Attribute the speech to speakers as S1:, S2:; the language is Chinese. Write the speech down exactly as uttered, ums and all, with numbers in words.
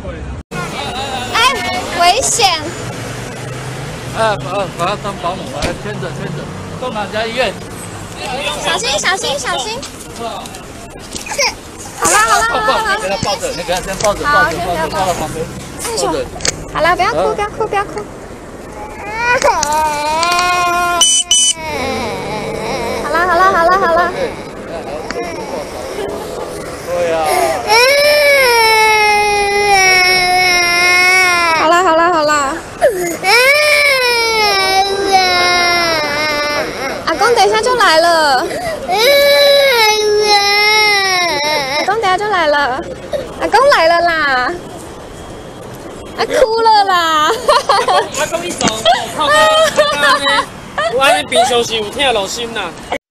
S1: 哎，危险！
S2: 哎，把把他当保姆，来牵着牵着，东港家医院。
S1: 小心小心小心！好啦好啦好啦好啦！
S2: 你给他抱着，你给他先抱着抱着抱着抱到旁边。
S1: 哎呦，好了，不要哭不要哭不要哭。好啦好啦好啦好啦。
S2: 对呀。
S1: 好啦好啦好啦。阿公等一下就来了。阿公等下就来了。阿公来了啦。啊哭了啦！
S3: 阿公一走，靠靠靠呢，我安尼平常时有疼落心啦。